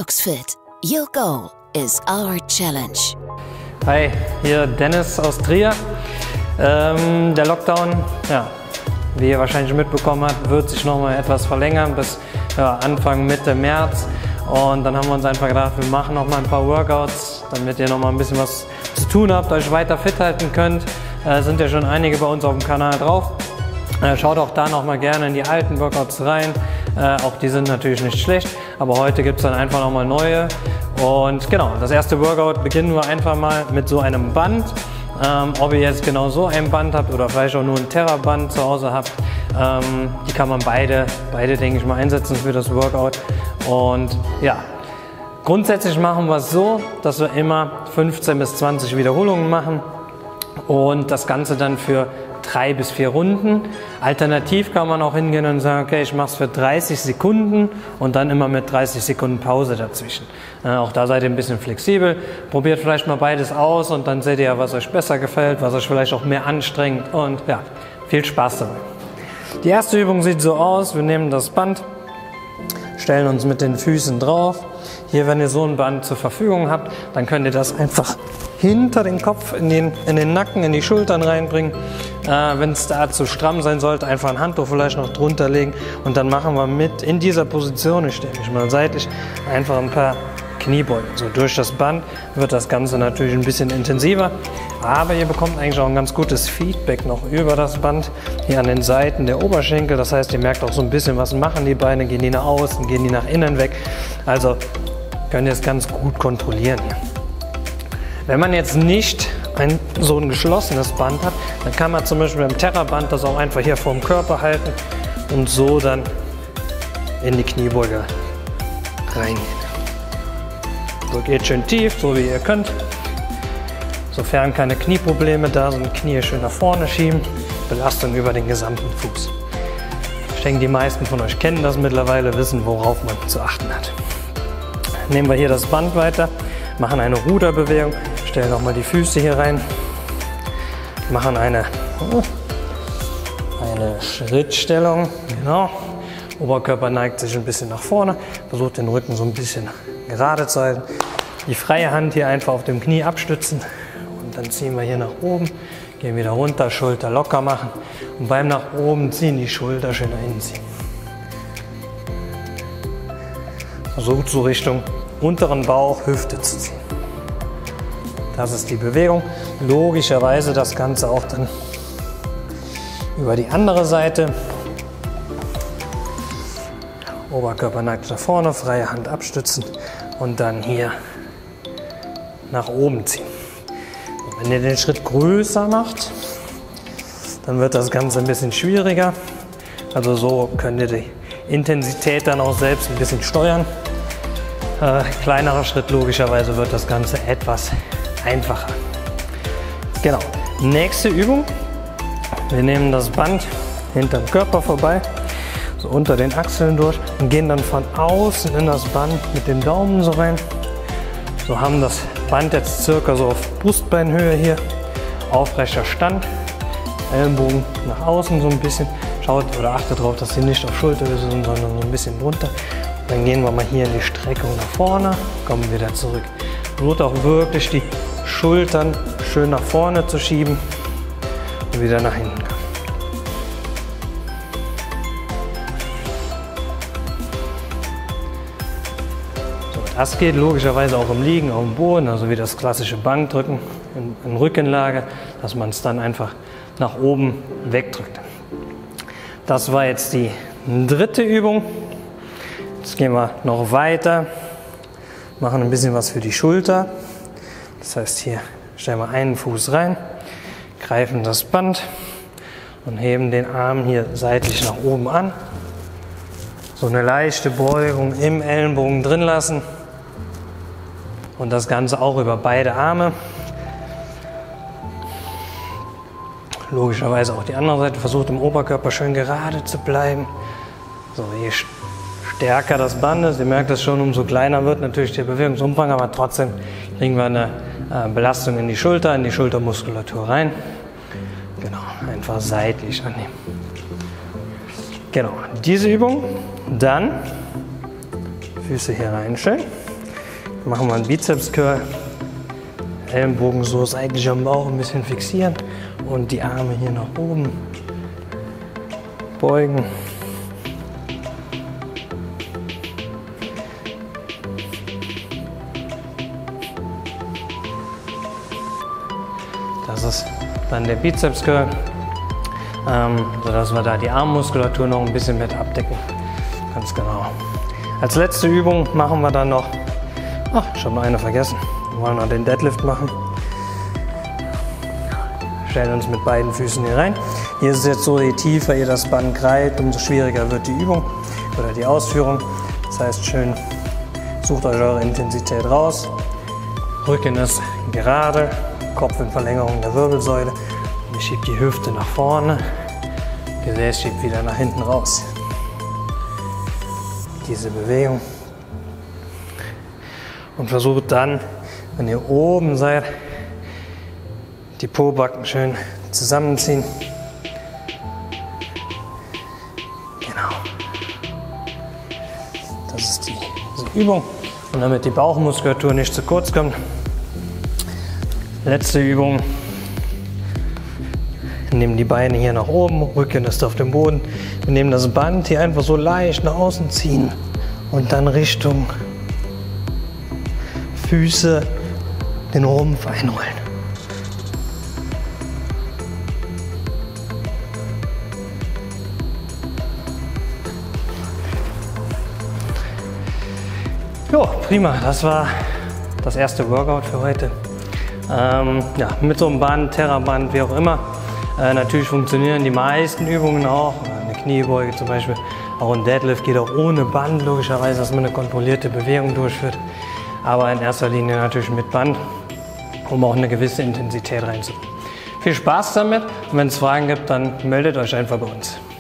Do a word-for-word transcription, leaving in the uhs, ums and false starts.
LuxFit. Your goal is our challenge. Hi, hier Dennis aus Trier. Ähm, der Lockdown, ja, wie ihr wahrscheinlich mitbekommen habt, wird sich noch mal etwas verlängern bis ja, Anfang Mitte März. Und dann haben wir uns einfach gedacht, wir machen noch mal ein paar Workouts, damit ihr noch mal ein bisschen was zu tun habt, euch weiter fit halten könnt. Äh, sind ja schon einige bei uns auf dem Kanal drauf. Äh, schaut auch da noch mal gerne in die alten Workouts rein. Äh, auch die sind natürlich nicht schlecht, aber heute gibt es dann einfach noch mal neue. Und genau, das erste Workout beginnen wir einfach mal mit so einem Band. Ähm, ob ihr jetzt genau so ein Band habt oder vielleicht auch nur ein Terra-Band zu Hause habt, ähm, die kann man beide, beide denke ich mal einsetzen für das Workout. Und ja, grundsätzlich machen wir es so, dass wir immer fünfzehn bis zwanzig Wiederholungen machen und das Ganze dann für drei bis vier Runden. Alternativ kann man auch hingehen und sagen, okay, ich mache es für dreißig Sekunden und dann immer mit dreißig Sekunden Pause dazwischen. Äh, auch da seid ihr ein bisschen flexibel. Probiert vielleicht mal beides aus und dann seht ihr ja, was euch besser gefällt, was euch vielleicht auch mehr anstrengt und ja, viel Spaß dabei. Die erste Übung sieht so aus, wir nehmen das Band, stellen uns mit den Füßen drauf. Hier, wenn ihr so ein Band zur Verfügung habt, dann könnt ihr das einfach hinter den Kopf, in den, in den Nacken, in die Schultern reinbringen. Äh, wenn es da zu stramm sein sollte, einfach ein Handtuch vielleicht noch drunter legen und dann machen wir mit in dieser Position, ich stelle mich mal seitlich, einfach ein paar Kniebeugen. So durch das Band wird das Ganze natürlich ein bisschen intensiver, aber ihr bekommt eigentlich auch ein ganz gutes Feedback noch über das Band hier an den Seiten der Oberschenkel. Das heißt, ihr merkt auch so ein bisschen, was machen die Beine, gehen die nach außen, gehen die nach innen weg. Also könnt ihr es ganz gut kontrollieren hier. Wenn man jetzt nicht ein, so ein geschlossenes Band hat, dann kann man zum Beispiel beim Terra-Band das auch einfach hier vor dem Körper halten und so dann in die Kniebeuge reingehen. So geht schön tief, so wie ihr könnt. Sofern keine Knieprobleme da sind, Knie schön nach vorne schieben, Belastung über den gesamten Fuß. Ich denke, die meisten von euch kennen das mittlerweile, wissen, worauf man zu achten hat. Nehmen wir hier das Band weiter, machen eine Ruderbewegung, stellen nochmal die Füße hier rein, machen eine, eine Schrittstellung, genau. Oberkörper neigt sich ein bisschen nach vorne, versucht den Rücken so ein bisschen gerade zu halten. Die freie Hand hier einfach auf dem Knie abstützen und dann ziehen wir hier nach oben, gehen wieder runter, Schulter locker machen und beim nach oben ziehen die Schulter schön nach innen ziehen. Versucht so Richtung unteren Bauch, Hüfte zu ziehen. Das ist die Bewegung. Logischerweise das Ganze auch dann über die andere Seite. Oberkörper neigt nach vorne, freie Hand abstützen und dann hier nach oben ziehen. Und wenn ihr den Schritt größer macht, dann wird das Ganze ein bisschen schwieriger. Also so könnt ihr die Intensität dann auch selbst ein bisschen steuern. Äh, kleinerer Schritt, logischerweise wird das Ganze etwas einfacher. Genau, nächste Übung. Wir nehmen das Band hinterm Körper vorbei, so unter den Achseln durch und gehen dann von außen in das Band mit den Daumen so rein. So haben das Band jetzt circa so auf Brustbeinhöhe hier, aufrechter Stand, Ellenbogen nach außen so ein bisschen. Schaut oder achtet darauf, dass sie nicht auf Schulterhöhe sind, sondern so ein bisschen drunter. Dann gehen wir mal hier in die Streckung nach vorne, kommen wieder zurück. Versucht auch wirklich die Schultern schön nach vorne zu schieben und wieder nach hinten kommen. So, das geht logischerweise auch im Liegen, auf dem Boden, also wie das klassische Bankdrücken in, in Rückenlage, dass man es dann einfach nach oben wegdrückt. Das war jetzt die dritte Übung. Jetzt gehen wir noch weiter, machen ein bisschen was für die Schulter. Das heißt, hier stellen wir einen Fuß rein, greifen das Band und heben den Arm hier seitlich nach oben an. So eine leichte Beugung im Ellenbogen drin lassen und das Ganze auch über beide Arme. Logischerweise auch die andere Seite, versucht im Oberkörper schön gerade zu bleiben. So, je stärker das Band ist, ihr merkt das schon, umso kleiner wird natürlich der Bewegungsumfang, aber trotzdem kriegen wir eine äh, Belastung in die Schulter, in die Schultermuskulatur rein. Genau, einfach seitlich annehmen. Genau, diese Übung, dann Füße hier reinstellen, machen wir einen Bizeps-Curl. Ellenbogen so seitlich am Bauch ein bisschen fixieren und die Arme hier nach oben beugen. Das ist dann der Bizeps-Curl, ähm, sodass wir da die Armmuskulatur noch ein bisschen mit abdecken. Ganz genau. Als letzte Übung machen wir dann noch, ach, ich habe noch eine vergessen, wir wollen noch den Deadlift machen. Stellen uns mit beiden Füßen hier rein. Hier ist es jetzt so, je tiefer ihr das Band greift, umso schwieriger wird die Übung oder die Ausführung. Das heißt, schön sucht euch eure Intensität raus. Rücken ist gerade, Kopf in Verlängerung der Wirbelsäule. Und ihr schiebt die Hüfte nach vorne, Gesäß schiebt wieder nach hinten raus. Diese Bewegung. Und versucht dann, wenn ihr oben seid, die Pobacken schön zusammenziehen. Genau. Das ist die, diese Übung. Und damit die Bauchmuskulatur nicht zu kurz kommt, letzte Übung. Wir nehmen die Beine hier nach oben, Rücken ist auf dem Boden. Wir nehmen das Band hier einfach so leicht nach außen ziehen und dann Richtung Füße den Rumpf einrollen. Jo, prima, das war das erste Workout für heute. Ähm, ja, mit so einem Band, Terraband, wie auch immer. Äh, natürlich funktionieren die meisten Übungen auch. Eine Kniebeuge zum Beispiel, auch ein Deadlift geht auch ohne Band, logischerweise, dass man eine kontrollierte Bewegung durchführt. Aber in erster Linie natürlich mit Band, um auch eine gewisse Intensität reinzubringen. Viel Spaß damit und wenn es Fragen gibt, dann meldet euch einfach bei uns.